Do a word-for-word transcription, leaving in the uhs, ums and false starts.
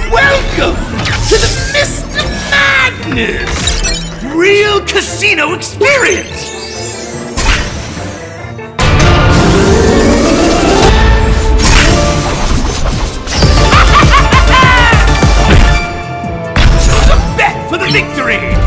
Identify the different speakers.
Speaker 1: Welcome to the Mister Madness! Real casino experience! Choose a bet for the victory!